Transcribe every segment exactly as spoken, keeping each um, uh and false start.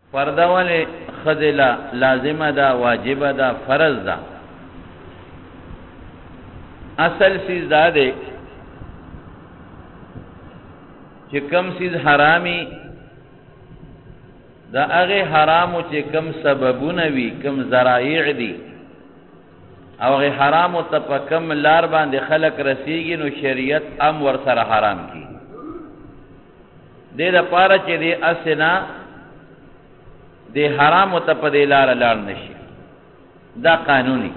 پرده ولې ښځې له لازمه ده، واجبه ده، فرض ده؟ اصل چیز دا دی چې کم چیز حرامي دا هغه حرامو چې کم سببونه وي، کم ذرایع دي او هغه حرامو ته په کم لار باندې خلق رسیږي نو شریعت هم ور سره حرام کی. دې لپاره چې دې اسنا دې حرامو ته په دې لار لاړ نشي، دا قانوني.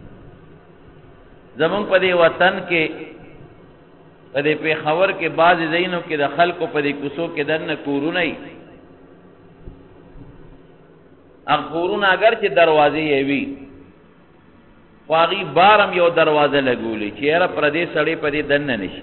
زمونږ په دې وطن کې په دې پېښور کې بعضې ځایونو کې د خلکو په دې کوڅو کې دننه کورونه وي، هغه کورونه اگر چې دروازې یې وي خو هغې بار هم یو دروازه لګولې چې یاره پردې سړی په دې دننه نشي،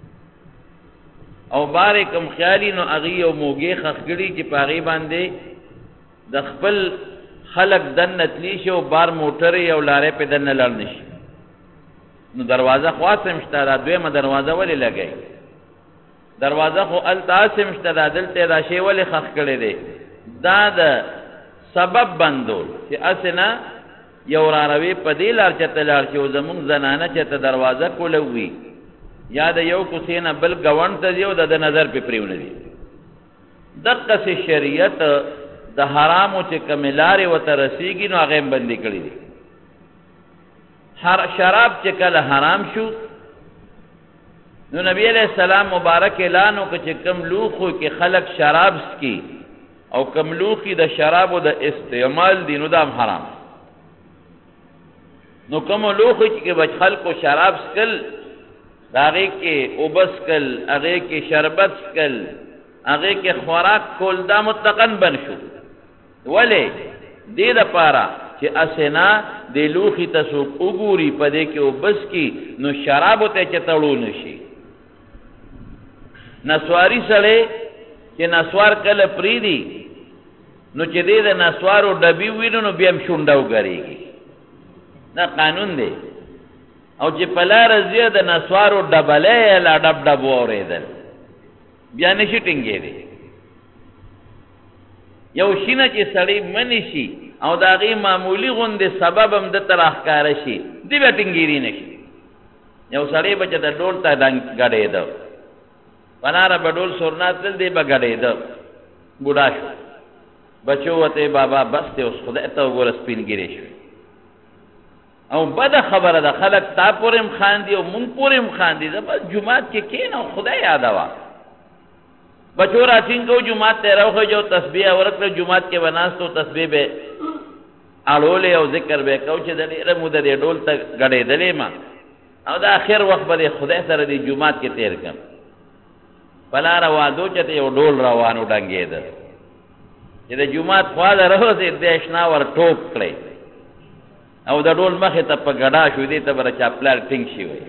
او بار یې کوم خیالي نو هغې یو موږې خښ کړي چې په هغې باندې د خپل خلق دننه تلي شي او بار موټرې او لارې پې دننه لاړ نشي. نو دروازه خو هسې هم شته، دا دویمه دروازه ولې لګوي؟ دروازه خو هلته هسې هم شته، دا دلته یې دا شی ولې خښ کړی دی؟ دا د سبب بندول چې هسې نه یو راروي په دې لار چېرته لاړ شي او زمونږ زنانه چېرته دروازه کولوي یا د یو کوڅې نه بل ګاونډ ته ځي او د ده نظر پې پرېونوي. دقسې شریعت د حرامو چې کومې لارې ورته رسېږي نو هغه هم بندې کړي دي. شراب چې کله حرام شو نو نبی علیہ السلام مبارک اعلان وکړ چې کم لوښو کې خلق شراب څکي او کم لوښي د شرابو د استعمال دي نو دا هم حرام. نو کومو لوښو کې به خلکو شراب څکل، هغې کې اوبه څکل، هغې کې شربت څکل، هغې کې خوراک کول، دا مطلقاً بند شو. ولې؟ دې دپاره چې اسنا دې لوښي ته څوک وګوري په دې کې اوبه څکي نو شرابو ته چې تړو نه شي. نسواري سړی چې نسوار کله پرېږدي نو چې دې د نسوارو ډبي ووینو نو بیا هم شونډه وګرېږي، دا قانون دی. او چې په لاره ځي د نسوارو ډبلی یې لا ډب ډب واورېدل بیا نشي ټینګېدی. یو شي نه چې سړی منې شي او د هغې معمولي غوندې سبب هم ده ته راښکاره شي دی بیا ټینګېدی نه شي. یو سړی به چې د ډول ته ګډېده په لاره به ډول سورنا تلل دی به ګډېده، بوډا شو، بچو ورته بابا بس دی اوس خدای ته وګوره سپین ګیرې شوې. او بده خبره ده خلک تا پورې هم خاندي او مونږ پورې هم خاندي، زه بس جومات کې کښېنه او خدای یادوه. بچو راټینګ کو جومات ته راوخېجو، تسبیح یې ورکړه، جومات کې به ناست و، تسبیح به اړولې او ذکر به یې کو چې د ډېره موده دې ډول ته ګډېدلې ما او د آخر وخت به دې خدای سره دې جومات کې تېر کړم. په لاره وادو چې ته یو ډول روان وډنګېده چې د جومات خوا ته راوځې دې اشنا ور ټوپ کړی او د ډول مخې ته په ګډا شو، دې ته به چاپلار ټینګ شي وی.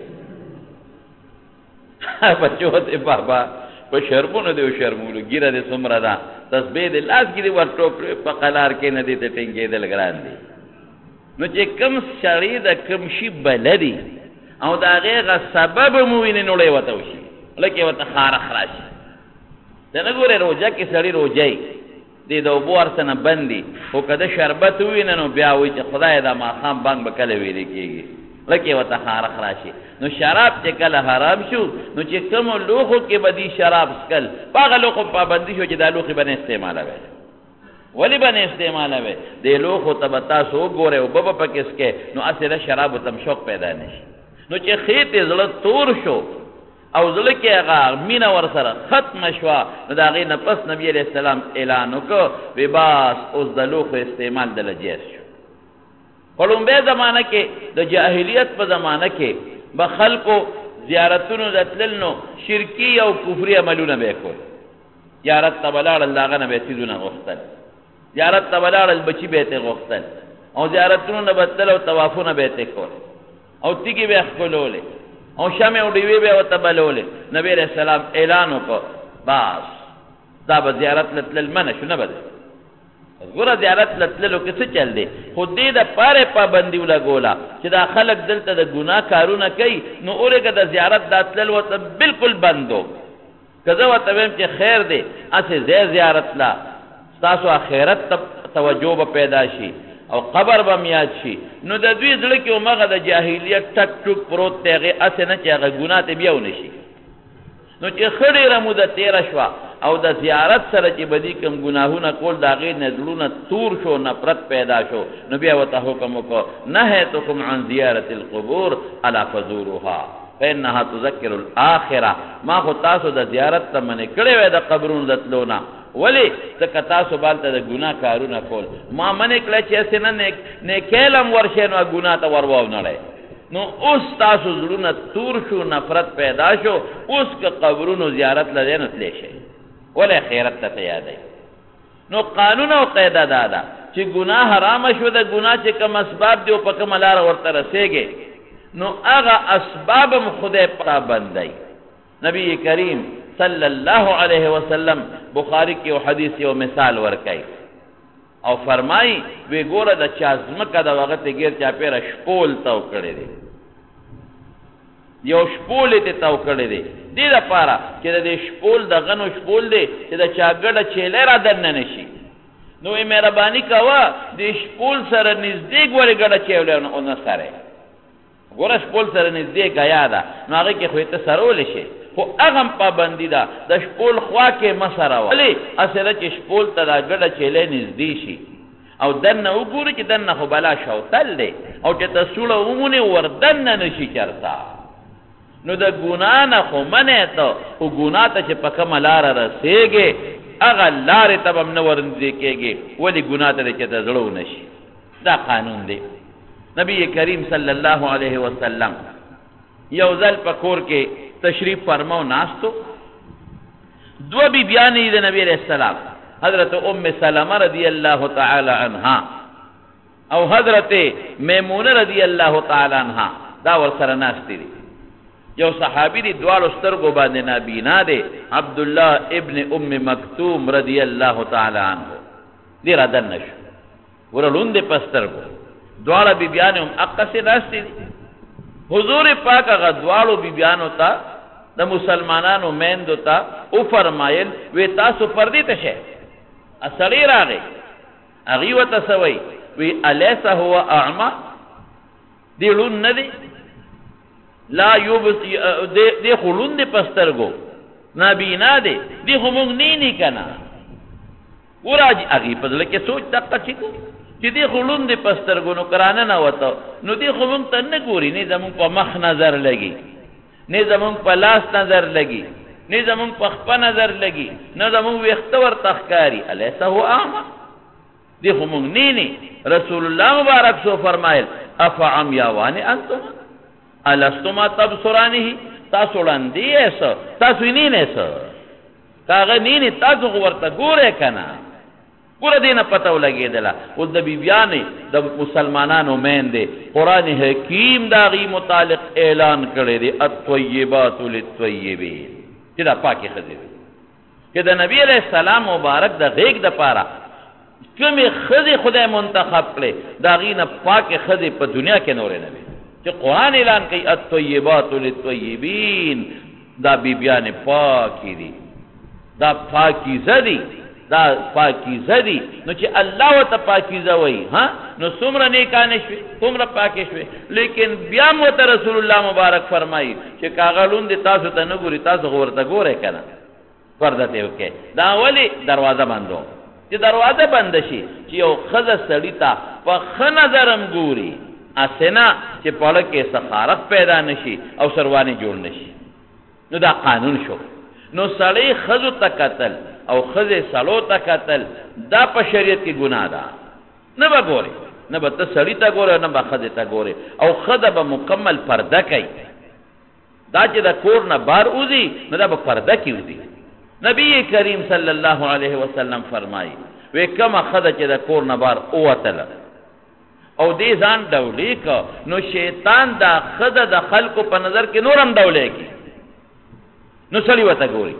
بچو ته بابا په شرمونو دې وشرمولو، ګیره دې څومره ده، تسبیح دې لاس کې دې ور ټوپ په قلار کې نه دې ته ټینګېدل ګران دي. نو چې کوم سړی د کوم شي بلدي او د هغې هغه سبب مو وینې نوړی ورته وشي، لکه ورته خارخ راشي. ته نه ګورې روژه کې سړي روژه دې د اوبو هر څه نه بند دي، خو که ده شربت ووینه نو بیا وایي چې خدای دا ماښام بانګ به کله ویلې کېږي، لکه ورته خارخ راشي. نو شراب چې کله حرام شو نو چې کومو لوښو کې به دي شراب څکل، په هغه لوښو پابندي شو چې دا لوښي به نه استعمالوئ. ولې به نه استعمالوئ؟ دې لوښو ته به تاسو وګورئ اوبه به پکې څکئ نو هسې د شرابو ته هم شوق پیدا نه شي. نو چې خېټې زړه تور شو او زړه کې هغه مینه ورسره ختمه شوه نو د هغې نه پس نبي علیه السلام اعلان وکړ وی باس اوس د لوښو استعمال دله جایز شو. په لومبۍ زمانه کې د جاهلیت په زمانه کې به خلکو زیارتونو ته تلل نو شرکي او کفري عملونه به یې کول. زیارت ته به لاړل د هغه نه به یې څیزونه غوښتل، زیارت ته به لاړل بچي به یې ترې غوښتل، او زیارتونو نه به تلل او طوافونه به یې ترې کول او تیږې به یې ښکلولې او شمع او ډیوې به یې ورته بلولې. نبي علیه السلام اعلان وکړ باس دا به زیارت له تلل منع شو، نه به ګوره زیارت له تللو کې څه چل دی، خو دې دپاره پابندي ولګوله چې دا خلک دلته د ګناه کارونه کوي نو اورېږه د زیارت دا تلل ورته بلکل بند و. که زه ورته ویم چې خیر دی هسې ځای زیارت له تاسو آخرت توجه به پیدا شي او قبر به میاد شي نو د دوی زړه کې همغه د جاهلیت ټک ټوک پروت دی هغې هسې نه چې هغه ګناه ته بیا ونه شي نو چې ښه ډېره موده تېره شوه او د زیارت سره چې به دي کوم ګناهونه کول د هغې نه زړونه تور شو نفرت پیدا شو نو بیا ورته حکم وکړو نهیتکم عن زیارت القبور الا فزوروها فانها تذکر الاخره ما خو تاسو د زیارت ته منې کړې وی د قبرونو د تلو نه ولې ځکه تاسو بالته د ګناه کارونه کول ما منې کړه چې هسې نه نیکیل هم ورشئ نو ګناه ته ور واونړئ نو اوس تاسو زړونه تور شو نفرت پیدا شو اوس که قبرونو زیارت لدی نو تلی شئ ولې خیرت ته یادوي نو قانون او قاعده دا ده چې ګناه حرامه شو د ګناه چې کوم اسباب دی او په کومه لاره ورته رسېږي نو هغه اسباب هم خدای پابندوي نبی کریم صلی الله علیه وسلم بخاری کې یو حدیث یو مثال ورکوي او فرمایي وی ګوره د چا ځمکه د هغه ته ګیر چاپېره شپول تاو کړی دی یو شپول یې ته تاو کړی دی دې دپاره چې د دې شپول د غنو شپول دی چې د چا ګډه چیلی را دننه نه شي نو یې مهرباني کوه دې شپول سره نږدې ګورې ګډه چیلی ونه سرې ګوره شپول سره نږدې ګیا ده نو هغې کې خو یې ته سرولی شي خو هغه هم پابندي ده د شپول خوا کې مه سروه ولې هسې ده چې شپول ته دا ګډه چیلی نږدې شي او دننه وګوري چې دننه خو بلا شوتل دی او چې ته سوړه ومونې ور دننه نه شي چرته نو د ګناه نه خو منې ته خو ګناه ته چې په کومه لاره رسېږې هغه لارې ته به هم نه ورنږدې کېږي ولې ګناه ته دی چې ته زړه ونه شي دا قانون دی نبی کریم صلی الله علیه وسلم یو ځل په کور کې تشریف فرماو ناستو دو بیبیانې د نبی علیه السلام حضرت ام سلمه رضی الله تعالی عنها او حضرت میمونه رضی الله تعالی عنها دا ورسره ناستې دي یو صحابي دی دواړو سترګو باندې نابینا دی عبدالله ابن ام مکتوم رضی الله تعالی عنه دی را دننه شو وره لوند دی په سترګو دواړه بیبیانې هم اقصې ناستې دي حضور پاک هغه دواړو بیبیانو ته د مسلمانانو میندو ته وفرمایل وی تاسو پردې ته شئ سړی راغی هغې ورته څه وایي وی الیس هو اعما دی ړوند نه دی لا یوبص دی خو ړوند دی په سترګو نابینا دی دی خو موږ نینی که نه ګوره هغې په زړه کې سوچ دقه چې کو چې دی خو ړوند دی په سترګو نو کرانه نه وته نو دی خو موږ ته نه ګوري نه زموږ په مخ نظر لګي نه زموږ په لاس نظر لګي نه زموږ په خپه نظر لګي نه زموږ ویښته ورته ښکاري الیس هو اعما دی خو موږ نینی رسول الله مبارک سو فرمایل افعمیاوان انتم الستما تبصرانه تاسو وړاندې یې څه تاسو یې نینې څه که هغه نینې تاسو خو ورته ګورئ که نه ګوره دې نه پته ولګېدله اوس د بیبیانې د مسلمانانو میندې قرآن حکیم د هغې متعلق اعلان کړی دی الطیبات للطیبین چې دا پاکې ښځې دي چې د نبي علیه السلام مبارک د غیږ دپاره کومې ښځې خدای منتخب کړې د هغې نه پاکې ښځې په دنیا کې نورې نه وي چې قرآن اعلان کوي الطیبات للطیبین دا بیبیانې پاکې دي دا پاکیزه دي دا پاکیزه دي نو چې الله ورته پاکیزه وایي ها نو څومره نیکانې شوې څومره پاکې شوې لیکن بیا هم ورته رسول الله مبارک فرمایي چې که هغه لوند دی تاسو ته نه ګوري تاسو خو ورته ګورئ که نه پرده ته وکړئ دا ولې دروازه بندو چې دروازه بنده شي چې یو ښځه سړي ته په ښه نظر هم ګوري هسې نه چې په اړه کې سخارت پیدا نه شي او سروانې جوړ نه شي نو دا قانون شو نو سړی ښځو ته کتل او ښځې سړو ته کتل دا په شریعت کې ګناه ده نه به ګورې نه به ته سړي ته ګورې نه به ښځې ته ګورې او ښځه به مکمل پرده کوي دا چې د کور نه بار وځي نو دا به پرده کې وځي نبی کریم صلی الله علیه وسلم فرمایي وی کومه ښځه چې د کور نه بار ووتله او دې ځان ډولې که نو شیطان دا ښځه د خلکو په نظر کې نور هم ډولې کړي نو سړي ورته ګوري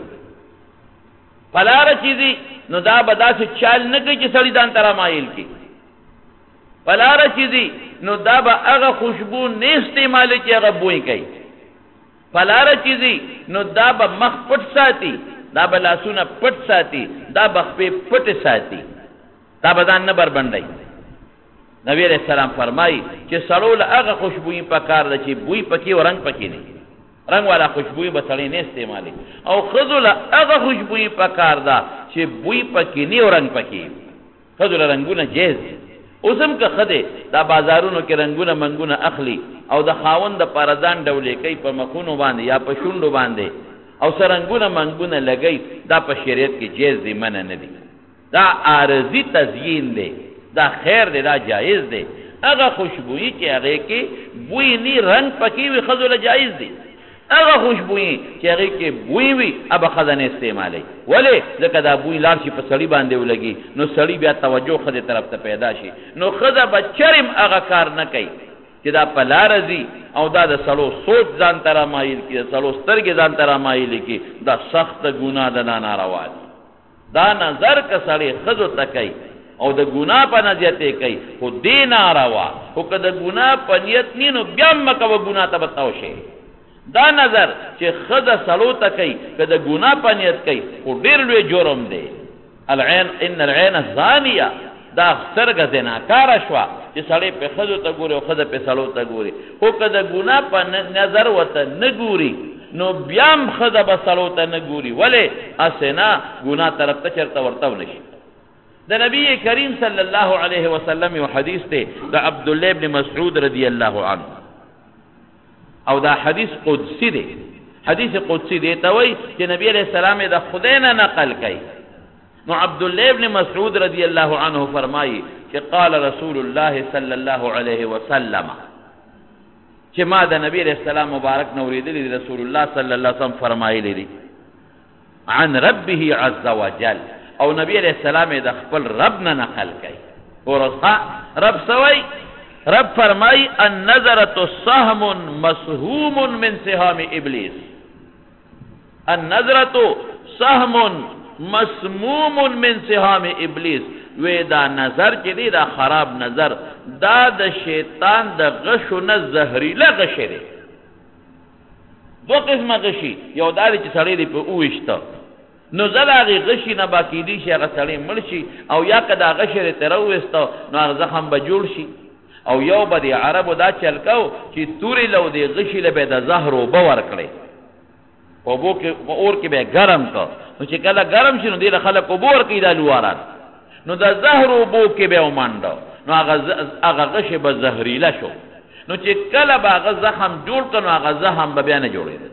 په لاره چې ځي نو دا به داسې چال نه کوي چې سړي ځان ته رامایل کړي په لاره چې ځي نو دا به هغه خوشبو نه استعمالوي چې هغه بوی کوي په لاره چې ځي نو دا به مخ پټ ساتي دا به لاسونه پټ ساتي دا به خپې پټې ساتي دا به ځان نه بربنډوي نبی علیہ السلام فرمایي چې سړو له هغه خوشبویي پکار ده چې بوی پکې او رنګ پکې نه رنګ والا خوشبویي به سړی نه استعمالي او ښځو له هغه خوشبویي پکار ده چې بوی پکې نه او رنګ پکې ښځو له رنګونه جایز دي اوس هم که ښه دی دا بازارونو کې رنګونه منګونه اخلي او د خاوند دپاره ځان ډولې کوي په مخونو باندې یا په شونډو باندې او څه رنګونه منګونه لګوي دا په شریعت کې جایز دی منع نه دی دا عارضي تزیین دی دا خیر دی دا جایز دی هغه خوشبویي چې هغې کې بوی نی رنګ پکې وي ښځو له جایز دی هغه خوشبویي چې هغې کې بوی وي هغه ښځه نه استعمالوي ولې ځکه دا بوی لاړ شي په سړي باندې ولګي نو سړي بیا توجه ښځې طرف ته پیدا شي نو ښځه به چرم هغه کار نه کوي چې دا په لاره ځي او دا د سړو سوچ ځان ته رامایل کړي د سړو سترګې ځان ته رامایلې کړي دا سخته ګناه ده دا ناروا دي دا نظر که سړی ښځو ته کوي او د ګناه په نظریت یې کوي خو دې ناروا خو که د ګناه په نیت نی نو بیا هم مه کوه ګناه ته به تو شي دا نظر چې ښځه سړو ته کوي که د ګناه په نیت کوي خو ډېر لوی جرم دی العین ان العین زانیه دا سترګه زناکاره شوه چې سړی پې ښځو ته ګوري او ښځه پې سړو ته ګوري خو که د ګناه په نظر ورته نه ګوري نو بیا هم ښځه به سړو ته نه ګوري ولې هسې نه ګناه طرف ته چېرته ورته ونشي د نبی کریم صلی الله علیه وسلم یو حدیث دی د عبدالله ابن مسعود رضی الله عنه او دا حدیث قدسی دی حدیث قدسی دی ته وایي چې نبی علیه السلام یې د خدای نه نقل کوي نو عبدالله ابن مسعود رضی الله عنه فرمایي چې قال رسول الله صلی الله علیه وسلم چې ما د نبی علیه السلام مبارک نه اورېدلي دي رسول الله صلی الله علیه وسلم فرمایلی دي عن ربه عز وجل او نبی علیہ السلام د خپل رب نه نقل کوي ورسا رب سوی رب فرمای النظرة سهم مسهوم من سهام ابلیس النظرة سهم مسموم من سهام ابلیس وی دا نظر چې دی دا خراب نظر دا د شیطان د غشو نه زهریله غشی دی دو قسمه غشي یو دا دی چې سړی دی په اوویشته نو زل هغې غشي نه با کیدی شي هغه سړی مړ شي او یا که دا غشی دی ترې راوویسته نو هغه زخم به جوړ شي او یو به د عربو دا چل کو چې تورې له د غشي له به د زهر اوبه ورکړې په اوبو کې په اور کې به یې ګرم که نو چې کله ګرم شي نو دې له خلک اوبه ورکوي دا لواران نو د زهر اوبو کې به یې ومنډه نو هغه غشی به زهریله شو نو چې کله به هغه زخم جوړ کړه نو هغه زخم به بیا نه جوړېده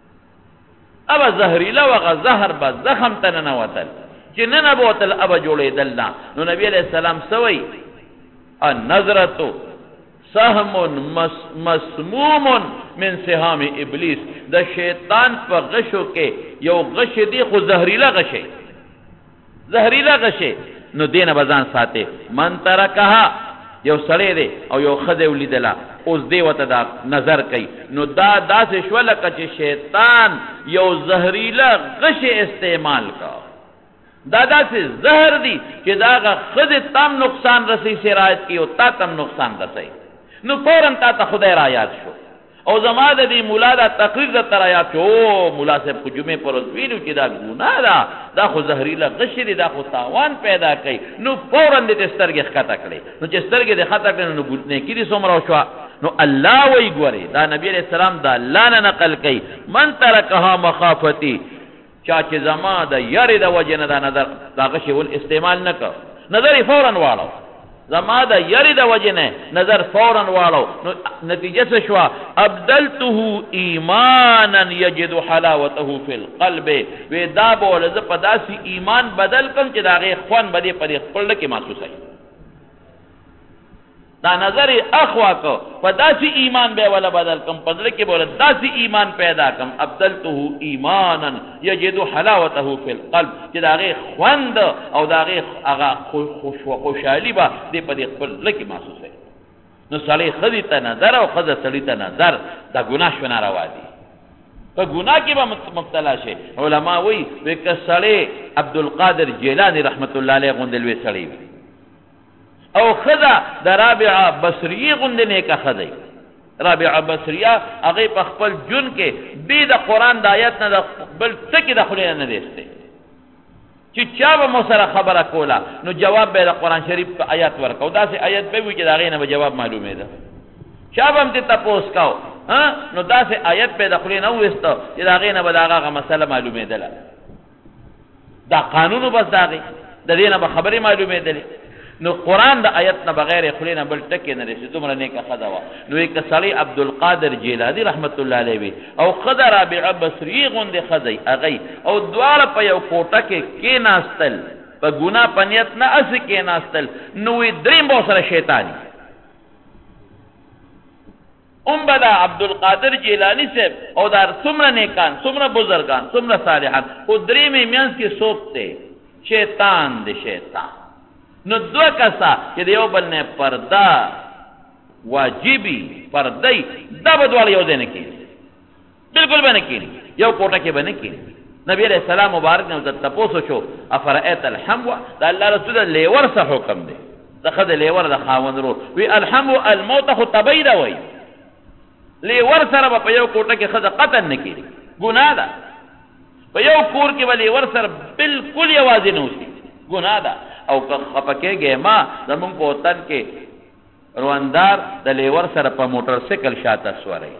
ابا زهریله و هغه زهر به زخم ته ننوتل چې ننوتل ابا جوړېدل نه نو نبی علیه السلام څه وایي النظرة سهم مسموم من سهام ابلیس د شیطان په غشو کې یو غش دی خو زهریله غشی زهریله غشی نو دینه به ځان ساتي من ترکها یو سړی دی او یو ښځه یې ولیدله اوس دی ورته دا نظر کوي نو دا داسې شوه لکه چې شیطان یو زهریله غشی استعمال کا دا داسې زهر دی چې دا هغه ښځې تام نقصان رسوي سرایت کي او تا تم نقصان رسوي نو فوراً تا ته خدای را یاد شو او زما د دې ملا دا تقریر درته را یاد شو او ملا صاحب خو جمعې پر ورځ ویلو چې دا ګناه ده دا خو زهریله غشی دی دا خو تاوان پیدا کوي نو فوراً دې ته سترګې ښکته کړې نو چې سترګې دې ښکته کړې نو نیکي دې څومره وشوه نو الله وایي ګورې دا نبي علیه السلام دا الله نه نقل کوي من ترکها مخافتی چا چې زما د یارې د وجې نه دا نظر دا غشی ول استعمال نه کړ نظر یې فوراً واړو زما د یارې د وجې نه نظر فوراً واړو نو نتیجه څه شوه ابدلته ایمانا یجد حلاوته فی القلب وی دا به وله زه په داسې ایمان بدل کړم چې د هغې خوند به دې په دې خپل زړه کې محسوسوي دا نظر اخوا کو په داسې ایمان به ولا بدل کم پدل کې بوله داسې ایمان پیدا کم ابدلته ایمانا یجد حلاوته فی القلب چې دا هغې خوند او دا هغې هغه خوشحالي به دې په دې خپل زړه کې محسوسوي نو سړی ښځې ته نظر او ښځه سړي ته نظر دا ګناه شو ناروا دي په ګناه کې به مبتلا شي علما وایي وایي که سړی عبدالقادر جیلاني رحمت الله علیه غوندې لوی سړی وي او خدا د رابعه بصریه غوندې نیکه ښځی رابعه بصریه هغه په خپل جون کې بي د قران د آیت نه بل څه کې د خلینو نه دیسته چې چا به مو سره خبره کوله نو جواب به د قران شریف په آیات ورکاو داسې آیت به وي چې دا غي نه به جواب معلومه ده چا به هم ته تاسو کاو ها نو داسې آیت به د خلینو وسته چې دا غي نه به داغه مسله معلومه ده دا قانون بس داغي د دې نه به خبره معلومه ده نو قران د آیت نه بغیر خلینا بل ټکی نه رسې دومره نیکه خدا وا نو یک سړی عبدالقادر جیلانی رحمت الله علیه او خدا رابعه بصری غوندې خدای اغي او دواړه په یو کوټه کې کې ناستل په ګنا پنیت نه اس کې ناستل نو دریم به سره شیطانی ام بدا عبدالقادر جیلانی صاحب او دار څومره نیکان څومره بزرگان څومره صالحان او دریم میانس کې سوکته شیطان دی شیطان نو دو کسا چې دیو بل نه پردا واجبی پردای دا بدوال یو دینه کی بالکل باندې کی یو کوټه کې باندې کی نبی علیہ السلام مبارک نے تاسو شو افرایت الحمو دا الله رسول لیور څه حکم دی دا خد لیور د خاوند رو وی الحمو الموت خو تبید وای لیور سره په یو کوټه کې خد قتل نه کی ګناه ده په یو کور کې ولی ور سره بالکل یوازې نه اوسي ګناه ده او که خپکهږي ما زمونږ په وطن کې رواندار د لیور سره په موټر سایکل شاته سواري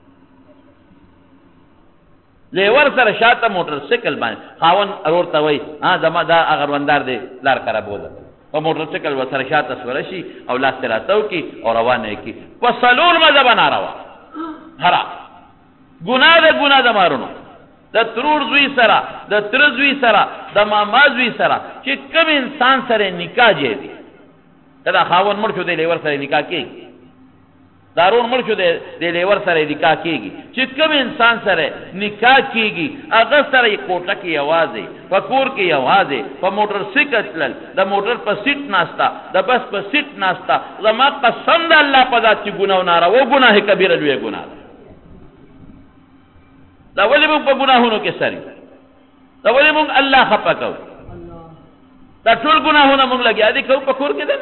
لیور سره شاته موټر سایکل باندې خاون اورته وای ها زما دا هغه رواندار دی لار خرابوله په موټر سایکل وسره شاته سوار شي او لاس تراتو کی او روانه کی په سلول مزه بنا روا هرا ګناه ده ګناه ده مارونو د ترور زوی سره د تر زوی سره د ماما زوی سره چې کوم انسان سره نکاح جوړي دا خاون مړ شو د لیور سره نکاح کوي دارون مړ شو د لیور سره نکاح کوي چې کوم انسان سره نکاح کیږي هغه سره کوټه کې आवाज په کور کې आवाज په موټر سایکل تل د موټر په سیټ ناستا د بس په سیټ ناستا زما قسم د الله په ذات چې ګناه نه را و ګناه کبیره لوی ګناه دا ولی موږ په ګناهونو کې سری دا ولی موږ الله خپه کوو دا ټول ګناهونه موږ لګیا دي کوو په کور کې ده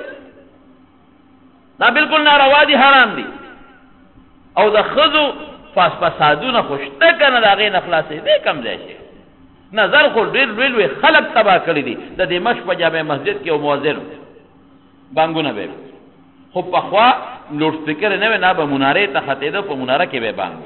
دا بالکل ناروا دي حرام دي او د خذو فاس فسادونه خوشته کنه دا غي نخلاصې دې کم ځای شي نظر خو ډېر ډېر خلک تبا کړی دي د دې مش په جامع مسجد کې او مؤذن بانګونه به خو په خوا لوډ سپیکر نه نه به مناره ته خطې ده په مناره کې به بانګ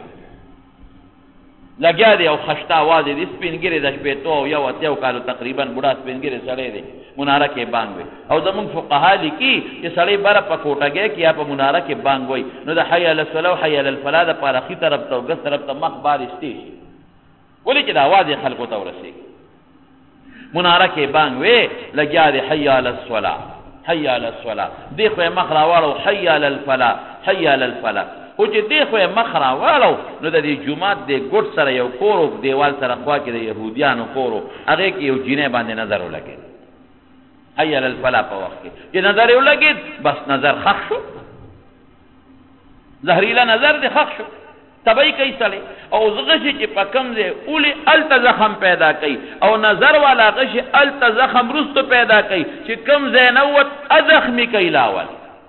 لګیا دی او خشتا आवाज دي سپینګری د شپې تو یو اتیو کالو تقریبا بوډا سپینګری سړی دی مناره کې بانګ وي او زمون فقها لیکي چې سړی بره په کوټه کې یا په مناره کې بانګ وي نو د حي علی الصلاه او حي علی الفلاح د پاره خي طرف ته وګس طرف ته مخ بار استي ولې چې د आवाज خلکو ته ورسي مناره کې بانګ وي لګیا دی حي علی الصلاه حي علی الصلاه دی خو مخ راوړو حي علی الفلاح حي علی الفلاح او چې دی خو مخ راوړو نو د دې جمعات د ګډ سره یو کورو دیوال سره خوا کې د يهوديانو کورو هغه کې یو جینې باندې نظر ولګي حي علی الفلاح په وخت کې چې نظر ولګي بس نظر خخ شو زهريلا نظر دې خخ شو تبای کوي سړی او زغشي چې پکم دې اولی التزخم پیدا کوي او نظر والا غشي التزخم رستو پیدا کوي چې کم زینوت ازخمی کوي لاول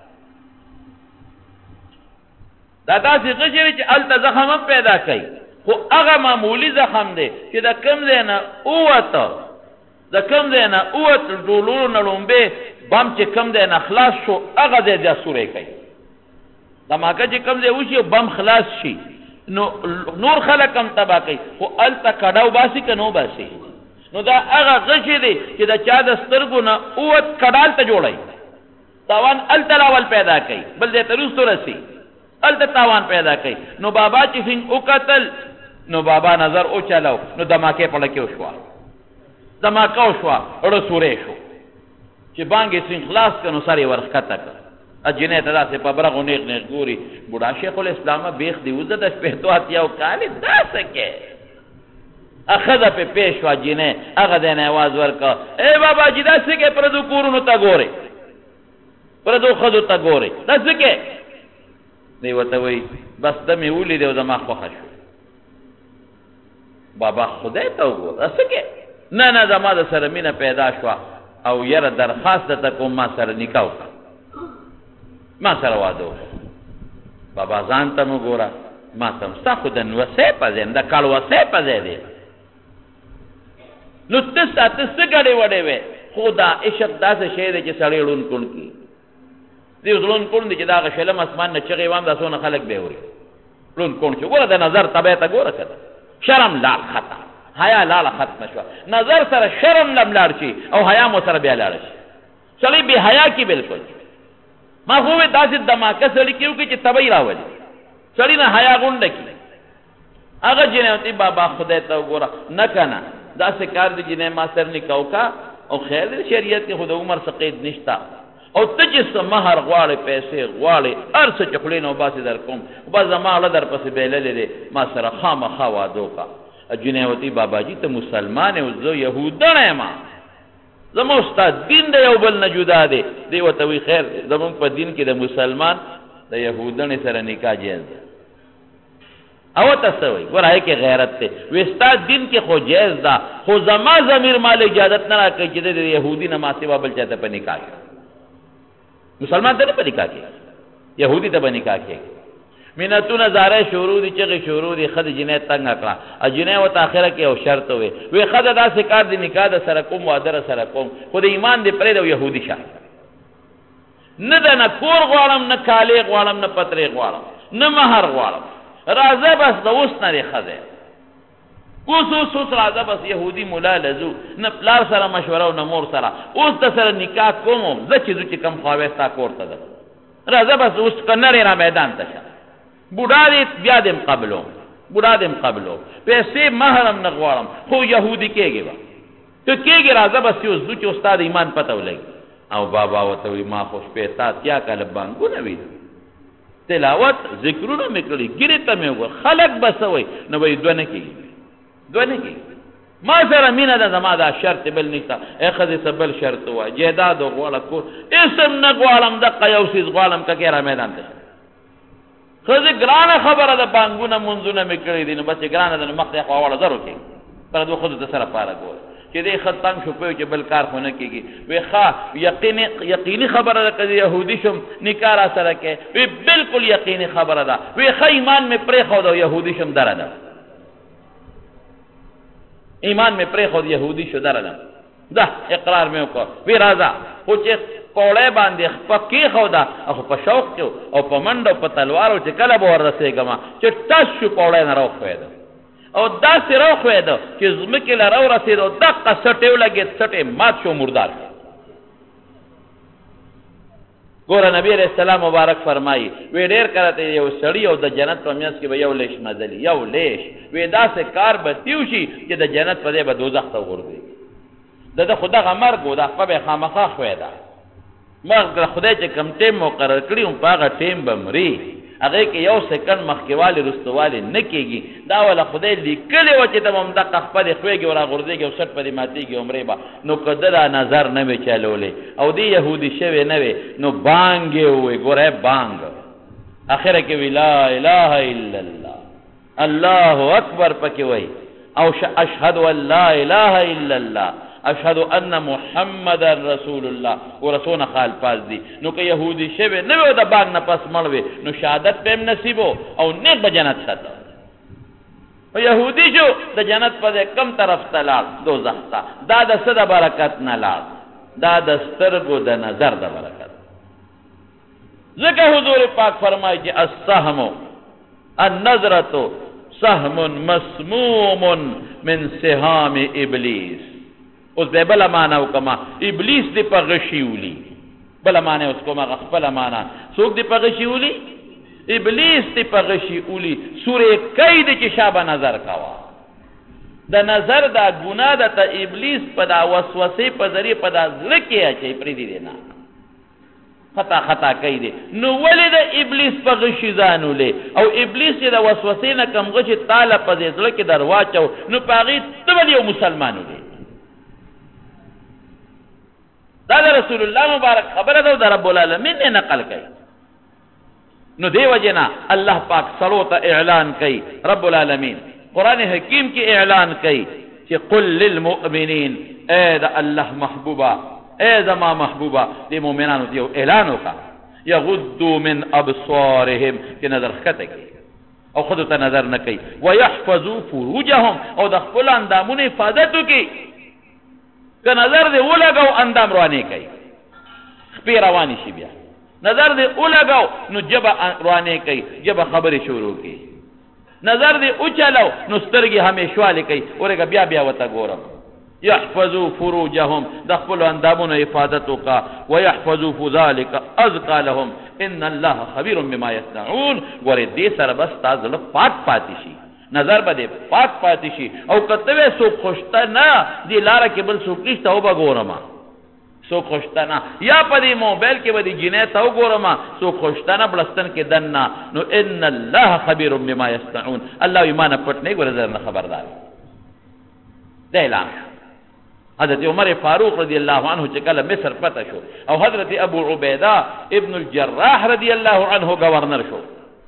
دا داسې غشي چې التزخم پیدا کوي خو هغه معمولی زخم دی چې دا کم زینه اوته دا کم زینه اوت ډولونو نلومبه بم چې کم زینه خلاص شو هغه دې د سورې کوي دا ماګه چې کم زې وشي بم خلاص شي نو نور خلق هم تبا کوي خو الته کډاو باسي که نو باسي نو دا هغه غشي دی چې د چا د سترګو نه اوت کډال ته جوړي تاوان الته لاول پیدا کوي بل دې ترستو رسي الته تاوان پیدا کوي نو بابا چې څنګه او قتل نو بابا نظر او چلاو نو دماکه پړه کې وشوا دماکه وشوا اړه سورې شو چې بانګې څنګه خلاص کنو ساري ورخته کړ اجنه ته داسې په برغو نیغ نیغ ګوري بوډا شیخ الاسلام بیخ دی وزه د شپېتو اتیاو کالې داسې کې اخذ په پیش واجنه هغه د نه आवाज ورکا اے بابا جی داسې کې پردو کورونو ته ګوره پردو خذو ته ګوره داسې کې دی وته وی بس د می ولې دی زما خوښ شو بابا خدای ته وګوره داسې کې نه نه زما د سره مینه پیدا شو او یره درخواست ته کوم ما سره نکاح ما سره واده بابا ځان ته مو ګوره ما ته ستا خو د نوسۍ په ځای د کړوسۍ په ځای دی نو ته ستا ته څه ګډې وډې وې خو دا عشق داسې شی دی چې سړی ړوند کړون کړي دی اوس ړوند کړون دی چې دا هغه شلم اسمان نه چغې وام دا څونه خلک به اوري ړوند کړون چې ګوره د نظر طبیعت ته ګوره که شرم لال خطا حیا لاړه ختمه شوه نظر سره شرم لم لاړ شي او حیا مو سره بیا لاړه شي سړی بې حیا کي بلکل ما خو وې داسې دماکه سړي کې وکړي چې تبۍ راولي سړي نه حیا غونډه کړي هغه جنیوتي بابا خدای ته وګوره نه که نه داسې کار دی جنۍ ما سر نکاح وکړه او خیر دی شریعت کې خو د عمر څه قید نشته او ته چې څه مهر غواړې پیسې غواړې هر څه چې خولې نه وباسې در کوم بس زما اړه در پسې بېللې دی ما سره خامخا واده وکړه جنیوتي بابا جي ته مسلمان یې زه یهودڼ یم زموږ ستا دین د یو بل نه جدا دی دی ورته وایي خیر زموږ په دین کې د مسلمان د یهودڼې سره نکاح جایز دی او ته څه وایي ګوره هغې کې غیرت دی وایي ستا دین کې خو جایز ده خو زما ضمیر مال اجازت نه راکوي چې د یهودي نه ما سوا بل چا ته په نکاح کړي مسلمان ته نه په نکاح کړي یهودي ته په نکاح کړي منتونه زاره شروع دي چغې شروع دي ښه د جنۍ تنګه کړه او جنۍ ورته اخره کې یو شرط وې وایي ښه ده داسې کار د نکاح د سره کوم واده د سره کوم خو د ایمان دې پرېږده او یهودي شه نه ده نه کور غواړم نه کالې غواړم نه پترې غواړم نه مهر غواړم راځه بس د اوس نه دی ښه دی اوس اوس اوس راځه بس یهودي ملا لزو نه پلار سره مشوره او نه مور سره اوس د سره نکاح کوم زه چې ځو چې کم خواوې ستا کور ته ده راځه بس اوس که نړۍ را میدان ته شه بوډا دې بیا دې م قبلو بوډا دې م قبلو پیسې مهر هم نه غواړم خو یهودي کېږي به ته کېږي راځه بس چې اوس ځو چې ستا د ایمان پته ولګي او بابا ورته وایي ما خو شپې تا اتیا کاله بانګونه وي تلاوت ذکرونه مې کړي ګیرې ته مې وګوره خلک به څه وایي نو به یې دوه نه کېږي دوه نه کېږي ما سره مینه ده زما دا شرط بل نشته ای ښځې څه بل شرط ووایه جیداد غواړه کور اسم نه غواړم دقه یو څیز غواړم که کې را میدان ته ښځې ګرانه خبره ده بانګونه منځونه مې کړي دي نو بس چې ګرانه ده نو مخ ته یې خوا واړه زر وکړي پر دوه ښځو ته سره پاره ګوره چې دې ښه تنګ شو پوه چې بل کار خو نه کېږي وی ښه یقیني یقیني خبره ده که یهودي شم نکاح را سره کې وی بلکل یقیني خبره ده وی ښه ایمان مې پرېښود او یهودي شم دره ده ایمان مې پرېښود یهودي شو دره ده ده اقرار مې وکړ وی راځه خو چې کوړی باندې په کېښوده خو په شوق کې او په منډه او په تلوارو چې کله به وررسېږم چې ټس شو کوړی نه راوښوېده او داسې راوښوېده چې ځمکې له راورسېد او دقه سټې ولګېد سټې مات شو مردار شو ګوره نبي علیه السلام مبارک فرمایي وی ډېر کله ته یو سړي او د جنت په منځ کې به یو لیش مزلي یو لیش وی داسې کار به تیو شي چې د جنت په ځای به دوزخ ته وغورځېږي د ده خو دغه مرګ و دا خپه به یې خامخا ښوېده مرګ خدای چې کم ټیم مقرر کړي هم په هغه ټیم به مري هغې کې یو سکند مخکېوالی رستوالی نه کېږي دا وله خدای لیکلې وه چې ته به همدقه خپلې خوېږي او راغورځېږي او سټ په دې ماتېږي عمرې به نو که ده دا نظر نه وې چلولی او دې یهودي شوې نه وې نو بانګ یې ووایي ګوره بانګ اخره کې وی لا اله الا الله الله اکبر پکې وایي او اشهد ان لا اله الا الله اشهد ان محمد رسول الله ورسونه خال پاس دي نو که یهودي شوی نه وي د باغ نه پس مړ وي نو شهادت به هم نصیبو او نیک به جنت شته او یهودي شو د جنت په کم طرف ته لاړ دوزخ ته دا د څه د برکت نه لاړ دا د سترګو د نظر د برکت ځکه حضور پاک فرمایي چې السهم النظرة سهم مسموم من سهام ابلیس اوس به بله معنا وکړمه ابلیس دې په غشي ولي بله معنا اوس کوم هغه خپله معنا څوک دې په غشي ولي ابلیس دې په غشي ولي سورې کوي دې چې شابه نظر کوه د نظر دا ګناه ده ته ابلیس په دا وسوسې په ذریعه په دا زړه کې اچوي پرېږدي دې نه خطا خطا کوي دې نو ولې د ابلیس په غشي ځان ولې او ابلیس چې د وسوسې نه کم غشي تاله په دې زړه کې در واچو نو په هغې ته ولې یو مسلمان ولې دا د رسول الله مبارک خبره ده او د رب العالمین نه نقل کوي نو دی وجه نه الله پاک سړو ته اعلان کوي رب العالمین قرآن حکیم کې اعلان کوي چې قل للمؤمنین اے د الله محبوبه اے زما محبوبه د مؤمنانو یو اعلان وکړه یغضوا من ابصارهم چې نظر ښکته کوي او خود ته نظر نه کوي ويحفظوا فروجهم او د خپل اندامونو حفاظت وکړي که نظر دې ولګاو اندام روانې کوي خپې روانې شي بیا نظر دې ولګاو نو جبه روانې کوي جبه خبرې شروع کوي نظر دې اوچلو نو سترګې همیشواله کوي ورګه بیا بیا وته ګورم يحفظوا فروجهم د خپل اندامونو حفاظت وکا ويحفظوا ذلك ازكى لهم ان الله خبير بما يصنعون ور دې سره بس تاسو له پاک پاتې شي نظر بده پاک پاتې شي او کته سو خوشته نه دی لار کې بل سو کښته او بګورما سو خوشته نه یا په دې موبایل کې ودی جنې ته وګورما سو خوشته نه بلستان کې دنا نو ان الله خبير بما يصنعون الله ایمان پټ نه ګور نه خبردار دی اعلان حضرت عمر فاروق رضی اللہ عنہ چکل مصر پتہ شو او حضرت ابو عبیدہ ابن الجراح رضی اللہ عنہ گورنر شو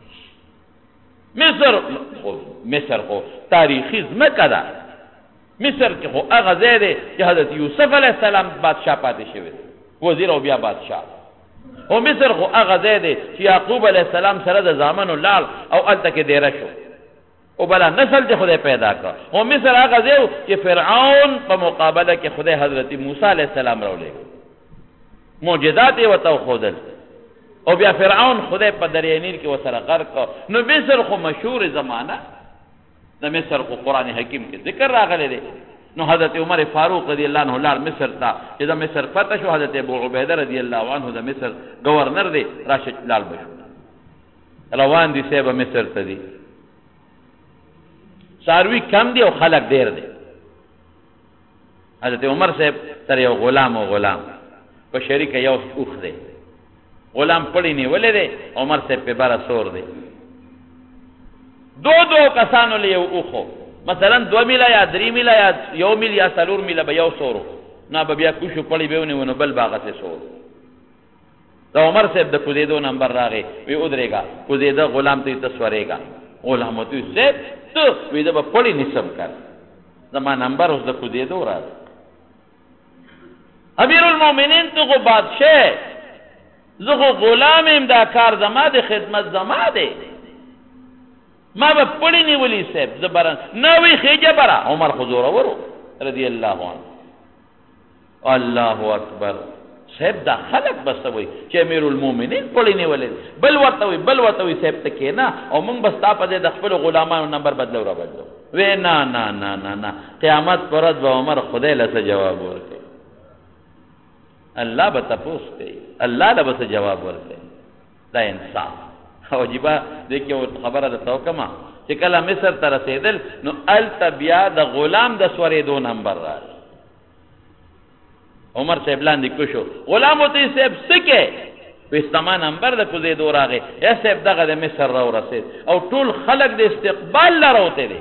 مصر مصر کو تاریخی زمکہ دا مصر کے خو اغزے دے کہ حضرت یوسف علیہ السلام بادشاہ پاتے شوے وزیر او بیا بادشاہ او مصر خو اغزے دے کہ یعقوب علیہ السلام سرد زامن اللال او التک دیرہ شو او بلا نسل چې خدای پیدا کړ او مصر هغه ځای چې فرعون په مقابله کې خدای حضرت موسی علیه السلام راولېږه معجزات یې ورته وښودل او بیا فرعون خدای په دریای نیل کې ورسره غرق کړ نو مصر خو مشهور زمانه د مصر خو قرآن حکیم کې ذکر راغلی دی نو حضرت عمر فاروق رضی اللہ عنہ لار مصر تا چې د مصر فتح شو حضرت ابو عبیده رضی اللہ عنہ د مصر گورنر دی راشد لال بشو روان دي صاحب مصر ته دی ساروی کم دی او خلق دیر دی حضرت عمر صاحب تر یو غلام او غلام په شریک یو اوخ دی غلام پړی نیولې دی عمر صاحب په بار سور دی دو دو کسانو له یو اوخو مثلا دو میلا یا درې میلا یا یو میل یا څلور میلا به یو سورو نه به بیا کوشو پړی به ونه بل باغه سور دا عمر صاحب د کوزیدو نمبر راغی وی ودرېګا کوزیدا غلام ته تسورېګا غلام ته صاحب ته وی دا په پړی نسم کړ زما نمبر اوس د کوزیدو راځي امیر المؤمنین تو بادشاہ زغو غلام ام دا کار زما د خدمت زما ده ما به پړی نیولی صاحب زبرن نوې خېجه برا عمر حضور ورو رضی الله عنه الله اکبر صاحب دا خلق بسوي چې امیر المؤمنین پړی نیولې بل ورته وي بل ورته وي صاحب ته کې نه او موږ بس تا په د خپل غلامانو نمبر بدلو را بدلو وې نه نه نه نه نه قیامت پرد به عمر خدای له جواب ورکړي الله به تاسو کوي الله له به جواب ورکړي دا انصاف او جبا دیکھو خبره ده تو کما چې کله مصر ته رسیدل نو التبیا د غلام د سورې دو نمبر راځي عمر صاحب لاندې کوشو غلام ته صاحب سکه په استما نمبر د کوزې دو راغی یا صاحب دغه د مصر راو رسید او ټول خلق د استقبال لروته دي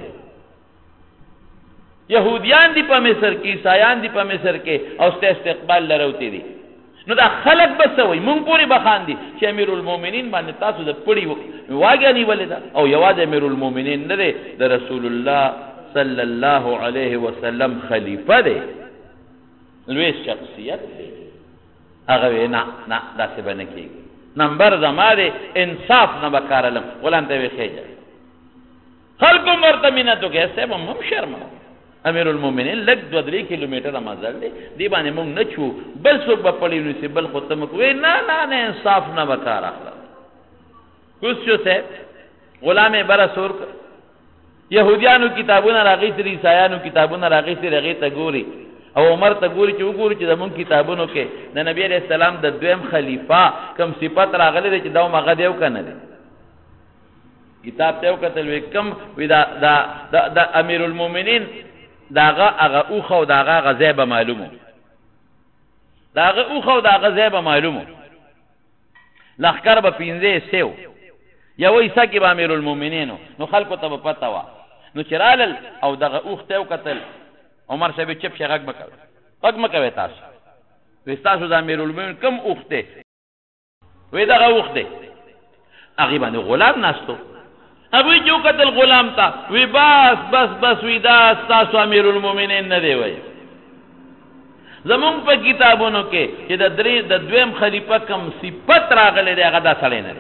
يهوديان دي په مصر کې عیسایان دي په مصر کې او ست استقبال لروته دي نو دا خلق بسوي مونږ پوری بخاندي چې امیر المؤمنین باندې تاسو د پړی واګانی ولیدا او یوازې امیر المؤمنین نه دی د رسول الله صلی الله علیه وسلم خلیفہ دی لوی شخصیت دی هغه نه نه داسې باندې کېږي نمبر زماره انصاف نه وکړلم ولان ته وخېږي خلکو مرتمنه تو کې سبب هم شرم امیر المؤمنین لګ دو درې کیلومتر مزل دی دی باندې مونږ نه چو بل څوک په پړی نسی بل خو تم کوی نه نه نه انصاف نه وکړه کوڅ شو سه غلام بر سور يهوديانو کتابونه راغی تر عیسایانو کتابونه راغی تر هغه ته ګوري او عمر ته ګوري چې وګوري چې زمون کتابونو کې د نبی عليه السلام د دویم خلیفہ کم صفات راغلي چې دا مغه دیو کنه دی کتاب ته وکتل وکم ودا د امیر المؤمنین داغه هغه اوخه او داغه غزیبه معلومه داغه اوخه او داغه غزیبه معلومه لخر به پینځه سیو یا وای سکه به امیر المؤمنین نو خلکو ته پتا وا نو چرال او داغه اوخته وکتل عمر صاحب چپ شغک بکاو اګ مکوي تاسو وې تاسو د امیر المؤمنین کم اوخته وې داغه اوخته هغه باندې غلام ناستو ابوی جو قتل غلام تا وی بس بس بس وی دا تاسو امیر المؤمنین نه دی وای زمونږ په کتابونو کې چې د درې د دویم خلیفه کم صفت راغلی دی هغه دا سړی نه دی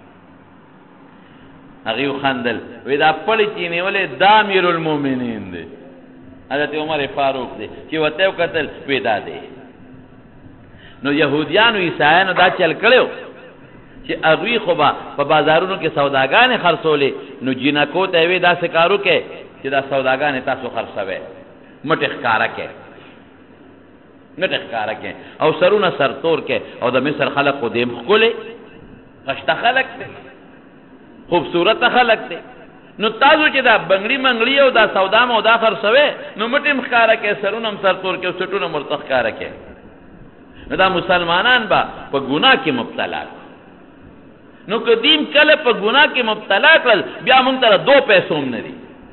هغې وخندل وایي دا پړی چې نیولی دا امیر المؤمنین دی حضرت عمر فاروق دی چې ورته یې وکتل وایي دا دی نو یهودیانو عیسایانو دا چل کړی چې هغوی خو به په بازارونو کې سوداګانې خرڅولې نو جینکو ته یې وایي داسې کار وکړئ چې دا سوداګانې تاسو خرڅوئ مټې ښکاره کړئ مټې ښکاره کړئ او سرونه سرتور کړئ او د مصر خلق خو دیم ښکلې خشته خلق دی خوبصورته خلق دی نو تاسو چې دا بنګړي منګړي او دا سودا مودا خرڅوئ نو مټې هم ښکاره کړئ سرونه هم سرتور کړئ او سټونه هم ورته ښکاره کړئ نو دا مسلمانان به په ګناه کې مبتلا نو قدیم کله په ګناه کې مبتلا کړل بیا مونږ ته دو پیسو هم نه دي